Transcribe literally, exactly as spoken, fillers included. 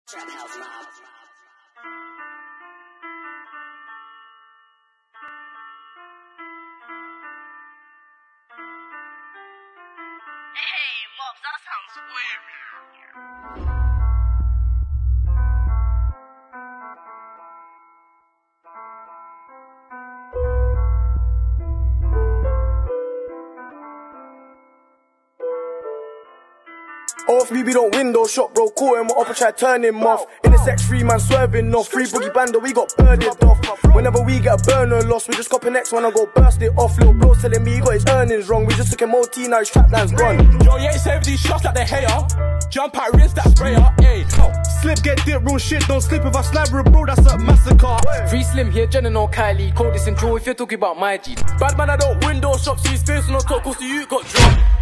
Trap house mob. Hey, Mobs, that sounds weird. O F B, we don't window shop, bro. Caught him up and try turn him off. In the sex, free man swerving off. Free boogie bando, we got birded off. Whenever we get a burner loss, we just cop an next one and go burst it off. Little bro telling me he got his earnings wrong. We just took him O T, now his trap line's gone. Yo, you ain't saving these shots like they hater. Jump out, rinse that sprayer, ayy. Slip, get dip, real shit, don't slip if I sniper a bro, that's a massacre. Free Slim here, Jenna no Kylie. Call this and Joe if you're talking about my G. Bad man, I don't window shop, see his face on top, cause the ukdrill.